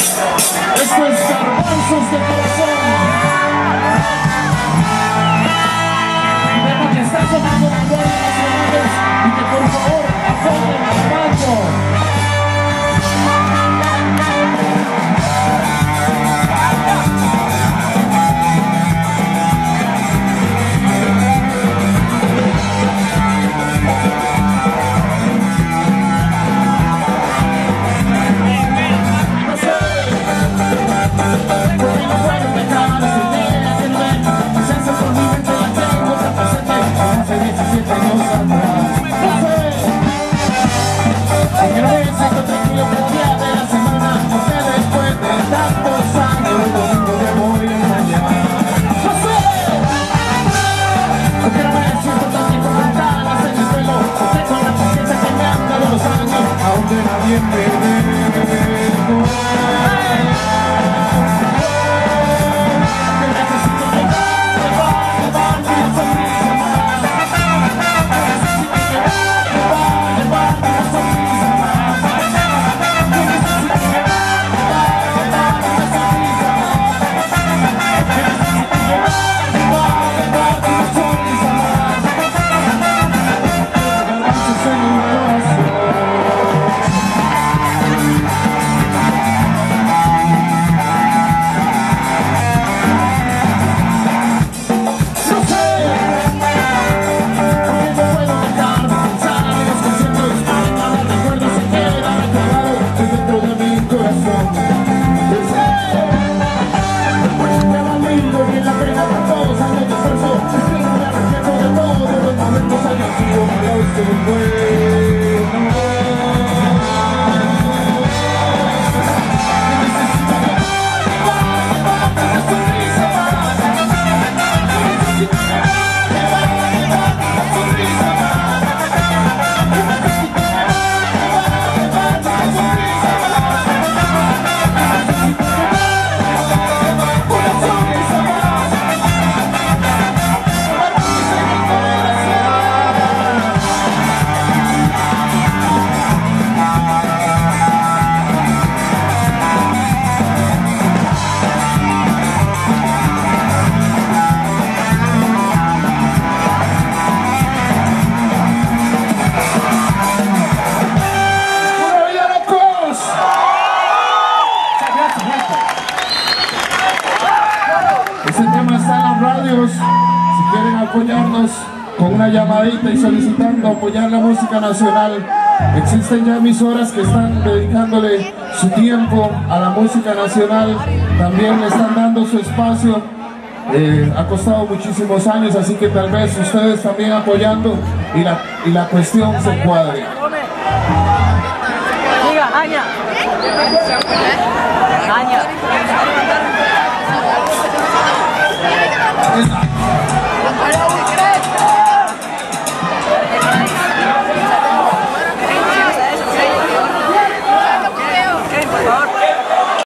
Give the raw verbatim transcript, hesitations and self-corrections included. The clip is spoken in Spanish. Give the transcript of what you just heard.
Esto es Garbanzos de Corazón. Deja que está sonando las guardias nacionales y que por favor apoyen al bando. Si quieren apoyarnos con una llamadita y solicitando apoyar la música nacional, existen ya emisoras que están dedicándole su tiempo a la música nacional, también le están dando su espacio, eh, ha costado muchísimos años, así que tal vez ustedes también apoyando y la, y la cuestión se cuadre. Diga, Aña. Aña. Esa.